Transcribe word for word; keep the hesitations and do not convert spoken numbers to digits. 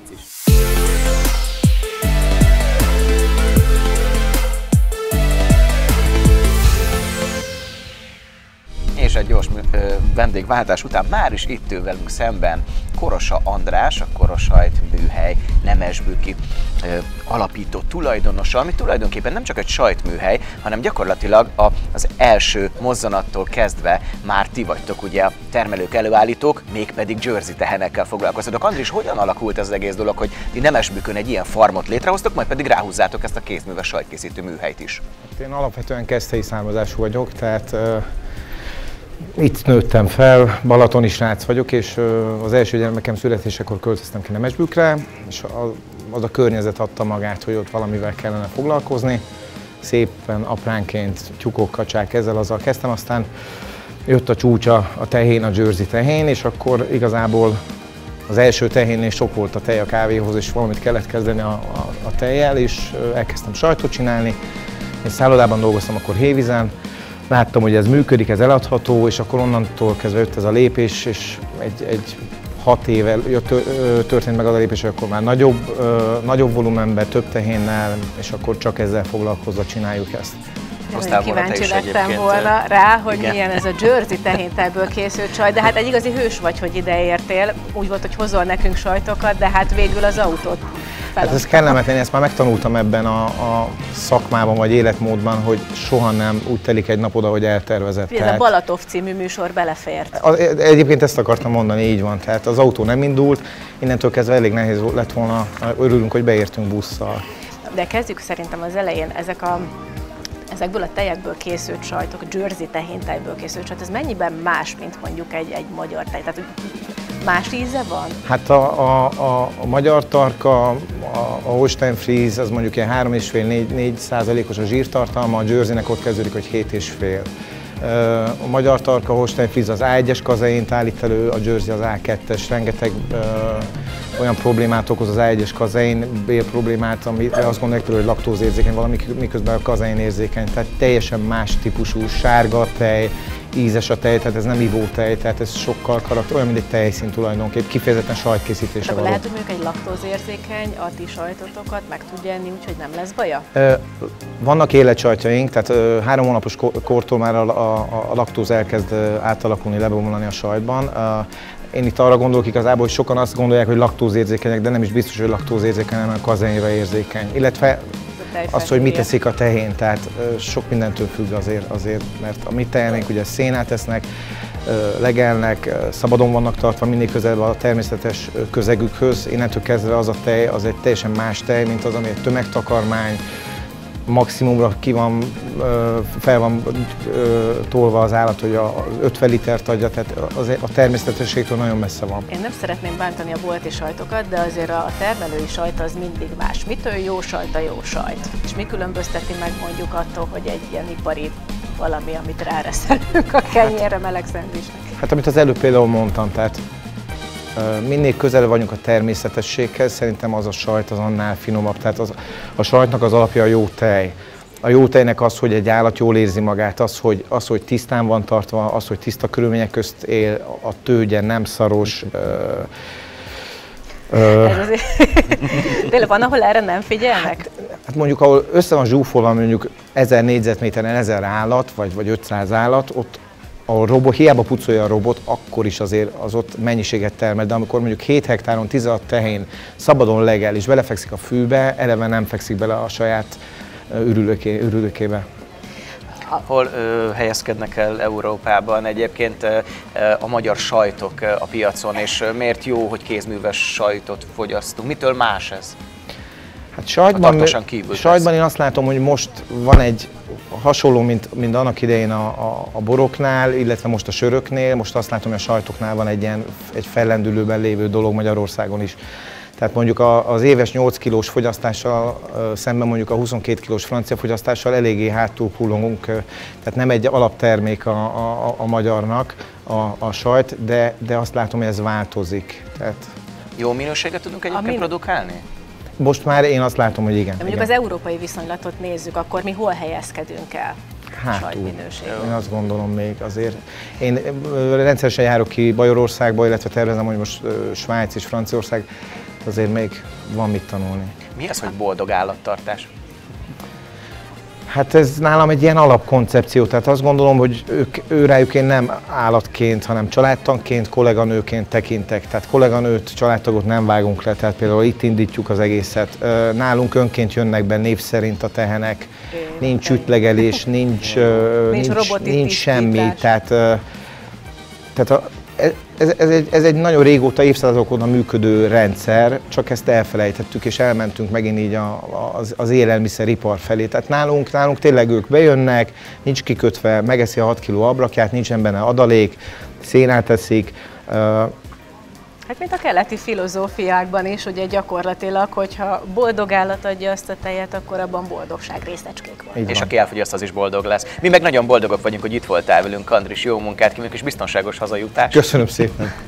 Svájc is. És egy gyors vendégváltás után már is itt ül velünk szemben Korosa András, a Korosajt műhely nemesbüki ö, alapító tulajdonosa, ami tulajdonképpen nem csak egy sajtműhely, hanem gyakorlatilag a, az első mozzanattól kezdve már ti vagytok ugye a termelők, előállítók, mégpedig Jersey tehenekkel foglalkoztatok. Andris, hogyan alakult ez az egész dolog, hogy ti Nemesbükön egy ilyen farmot létrehoztok, majd pedig ráhúzzátok ezt a kézműves sajtkészítő műhelyt is? Hát én alapvetően keszthelyi származású vagyok, tehát uh... itt nőttem fel, balatoni srác vagyok, és az első gyermekem születésekor költöztem ki Nemesbükre, és az a környezet adta magát, hogy ott valamivel kellene foglalkozni. Szépen apránként tyúkok, kacsák, ezzel azzal kezdtem, aztán jött a csúcsa, a tehén, a Jersey tehén, és akkor igazából az első tehénnél sok volt a tej a kávéhoz, és valamit kellett kezdeni a, a, a tejjel, és elkezdtem sajtot csinálni. Én szállodában dolgoztam akkor Hévízen. Láttam, hogy ez működik, ez eladható, és akkor onnantól kezdve jött ez a lépés, és egy, egy hat éve jött, történt meg az a lépés, hogy akkor már nagyobb, nagyobb volumenben, több tehénnel, és akkor csak ezzel foglalkozva csináljuk ezt. Nagyon kíváncsi lettem volna rá, hogy igen, milyen ez a Jersey tehéntejből készült sajt, de hát egy igazi hős vagy, hogy ide értél. Úgy volt, hogy hozol nekünk sajtokat, de hát végül az autót feladta. Hát ez kellemetlen, ezt már megtanultam ebben a, a szakmában vagy életmódban, hogy soha nem úgy telik egy napod, ahogy eltervezett. Ez a Balatov című műsor belefért. Az, egyébként ezt akartam mondani, így van. Tehát az autó nem indult, innentől kezdve elég nehéz lett volna, örülünk, hogy beértünk busszal. De kezdjük szerintem az elején, ezek a ezekből a tejekből készült sajtok, a Jersey tehéntejből készült sajt, ez mennyiben más, mint mondjuk egy, egy magyar tej? Tehát más íze van? Hát a, a, a, a magyar tarka, a, a Holstein Fries, az mondjuk ilyen három egész öt négy százalékos a zsírtartalma, a Jerseynek ott kezdődik, hogy hét egész öt. A magyar tarka, a Holstein Fries az á egyes kazeint állít elő, a Jersey az á kettes, rengeteg ö, olyan problémát okoz az á egyes kazein, bél problémát, ami azt gondolják tőle, hogy laktózérzékeny valami, miközben a kazein érzékeny, tehát teljesen más típusú, sárga tej, ízes a tej, tehát ez nem ivótej, tehát ez sokkal karakter, olyan, mint egy tejszín tulajdonképp, kifejezetten sajtkészítése való. Lehet, hogy mondjuk egy laktózérzékeny a ti sajtotokat meg tudja enni, úgyhogy nem lesz baja? Vannak életsajtjaink, tehát három hónapos kortól már a, a, a laktóz elkezd átalakulni, lebomlani a sajtban. Én itt arra gondolok igazából, hogy sokan azt gondolják, hogy laktózérzékenyek, de nem is biztos, hogy laktózérzékeny, hanem a kazeinra érzékeny. Illetve az, hogy mit teszik a tehén, tehát sok mindentől függ azért, azért mert a mi tehenénk ugye szénát esznek, legelnek, szabadon vannak tartva, mindig közelebb a természetes közegükhöz. Innentől kezdve az a tej, az egy teljesen más tej, mint az, ami egy tömegtakarmány, maximumra ki van, fel van tolva az állat, hogy a ötven litert adja, tehát a természetességtől nagyon messze van. Én nem szeretném bántani a bolti sajtokat, de azért a termelői sajt az mindig más. Mitől jó sajt a jó sajt? És mi különbözteti meg mondjuk attól, hogy egy ilyen ipari valami, amit ráreszelünk a kenyérre, meleg szendvicsnek? Hát amit az előbb például mondtam, tehát minél közelebb vagyunk a természetességhez, szerintem az a sajt az annál finomabb. Tehát az, a sajtnak az alapja a jó tej. A jó tejnek az, hogy egy állat jól érzi magát, az, hogy, az, hogy tisztán van tartva, az, hogy tiszta körülmények közt él, a tőgye nem szaros. Ö, ö, Ez azért... Tényleg van, ahol erre nem figyelnek? Hát, hát mondjuk, ahol össze van zsúfolva mondjuk ezer négyzetméteren ezer állat, vagy, vagy ötszáz állat, ott a robot, hiába pucolja a robot, akkor is azért az ott mennyiséget termel, de amikor mondjuk hét hektáron tizenhat tehén szabadon legel és belefekszik a fűbe, eleve nem fekszik bele a saját ürülőké, ürülőkébe. Hol ö, helyezkednek el Európában egyébként ö, a magyar sajtok a piacon, és miért jó, hogy kézműves sajtot fogyasztunk? Mitől más ez? Hát sajtban, sajtban én azt látom, hogy most van egy hasonló, mint, mint annak idején a, a, a boroknál, illetve most a söröknél, most azt látom, hogy a sajtoknál van egy ilyen egy fellendülőben lévő dolog Magyarországon is. Tehát mondjuk az éves nyolc kilós fogyasztással szemben mondjuk a huszonkét kilós francia fogyasztással eléggé hátul hullogunk, tehát nem egy alaptermék a, a, a magyarnak a, a sajt, de, de azt látom, hogy ez változik. Tehát... Jó minőséget tudunk egyébként Ami... produkálni? Most már én azt látom, hogy igen. De mondjuk igen. az európai viszonylatot nézzük, akkor mi hol helyezkedünk el? Hátul. Én azt gondolom még azért. Én rendszeresen járok ki Bajorországba, illetve tervezem, hogy most Svájc és Franciaország. azért még van mit tanulni. Mi az, hogy boldog állattartás? Hát ez nálam egy ilyen alapkoncepció, tehát azt gondolom, hogy ők, ő rájuk én nem állatként, hanem családtagként, kolléganőként tekintek. Tehát kolléganőt, családtagot nem vágunk le, tehát például itt indítjuk az egészet. Nálunk önként jönnek be név szerint a tehenek, nincs ütlegelés, nincs, nincs, nincs, nincs semmi. Tehát, tehát a, Ez, ez, egy, ez egy nagyon régóta, évszázadok óta működő rendszer, csak ezt elfelejtettük, és elmentünk megint így a, az, az élelmiszeripar felé. Tehát nálunk, nálunk tényleg ők bejönnek, nincs kikötve, megeszi a hat kiló ablakját, nincsen benne adalék, szénát eszik. Hát mint a keleti filozófiákban is, ugye gyakorlatilag, hogyha boldog állat adja azt a tejet, akkor abban boldogság részecskék vannak. És aki elfogyaszt, az is boldog lesz. Mi meg nagyon boldogok vagyunk, hogy itt voltál velünk, Andris, jó munkát kívánunk és biztonságos hazajutást. Köszönöm szépen!